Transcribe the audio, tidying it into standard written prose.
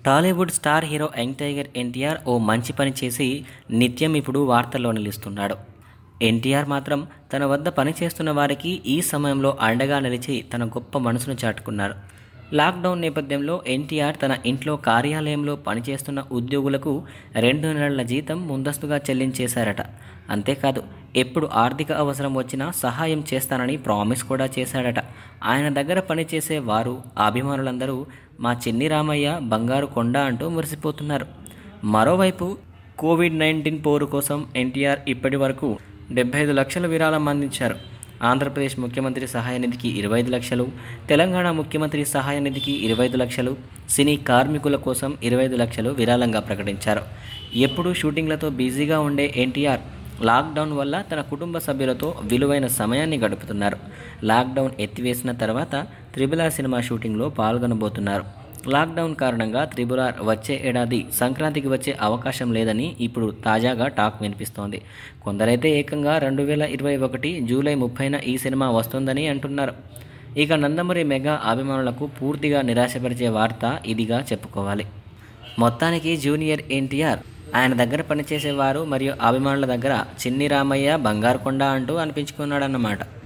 Tollywood star hero young tiger NTR ఓ మంచి పని చేసి నిత్యం ఇప్పుడు వార్తల్లో నిలుస్తున్నాడు. ఎన్టీఆర్ మాత్రం తన వద్ద పనిచేస్తున్న వారికి ఈ సమయంలో అండగా నిలిచి తన గొప్ప మనసును చాటుకున్నారు. లాక్డౌన్ నేపథ్యంలో ఎన్టీఆర్ తన ఇంట్లో కార్యాలయంలో పనిచేస్తున్న ఉద్యోగులకు 2 నెలల జీతం ముందస్తుగా చెల్లించేశారట. అంతేకాదు ఎప్పుడు ఆర్థిక అవసరం వచ్చినా సహాయం చేస్తానని ప్రామిస్ కూడా చేశాడట. ఆయన దగ్గర పనిచేసే వారు అభిమానులందరూ మా చిన్ని రామయ్య బంగారు కొండ అంటూ మురిసిపోతున్నారు. మరోవైపు కోవిడ్-19 పోరు కోసం ఎన్టీఆర్ ఇప్పటి వరకు 75 లక్షల విరాళం అందించారు. ఆంధ్రప్రదేశ్ ముఖ్యమంత్రి సహాయ నిధికి 25 లక్షలు, తెలంగాణ ముఖ్యమంత్రి సహాయ నిధికి 25 లక్షలు, సినీ కార్మికుల కోసం 25 లక్షలు విరాళంగా ప్రకటించారు. ఎప్పుడూ షూటింగ్లతో బిజీగా ఉండే ఎన్టీఆర్ లాక్డౌన్ వల్ల తన కుటుంబ సభ్యులతో విలువైన సమయాన్ని గడుపుతున్నారు. లాక్డౌన్ ఎత్తివేసిన తర్వాత త్రిబుల్ ఆర్ సినిమా షూటింగ్లో పాల్గొనబోతున్నారు. లాక్డౌన్ కారణంగా త్రిబుల్ ఆర్ వచ్చే ఏడాది సంక్రాంతికి వచ్చే అవకాశం లేదని ఇప్పుడు తాజాగా టాక్ వినిపిస్తోంది. కొందరైతే ఏకంగా 2021 జూలై 30న ఈ సినిమా వస్తుందని అంటున్నారు. ఇక నందమూరి మెగా అభిమానులకు పూర్తిగా నిరాశపరిచే వార్త ఇదిగా చెప్పుకోవాలి. మొత్తానికి జూనియర్ ఎన్టీఆర్ ఆయన దగ్గర పనిచేసేవారు మరియు అభిమానుల దగ్గర చిన్ని రామయ్య బంగారు కొండ అంటూ అనిపించుకున్నాడన్నమాట.